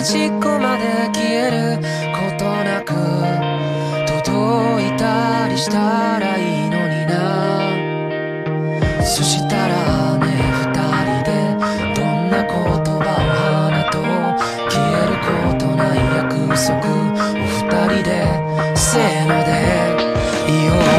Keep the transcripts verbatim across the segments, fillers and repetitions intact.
端っこまで消えることなく届いたりしたらいいのにな。そしたらね二人でどんな言葉を花と消えることない約束を二人でせーので言おう。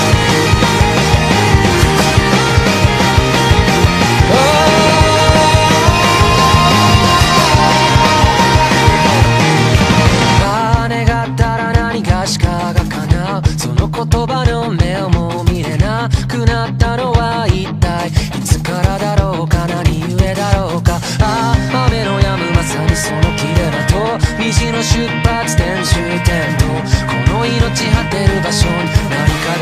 言葉の目をも見れなくなったのは一体いつからだろうか、何故だろうか。ああ雨の止むまさにその切れ間と虹の出発点終点とこの命果てる場所に何か